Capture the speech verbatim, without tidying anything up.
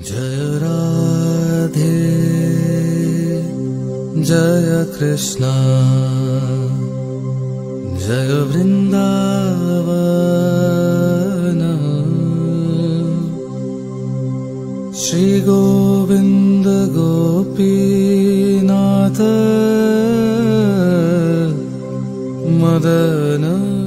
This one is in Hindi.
जय राधे जय कृष्णा जय वृंदावन श्री गोविंद गोपीनाथ मदन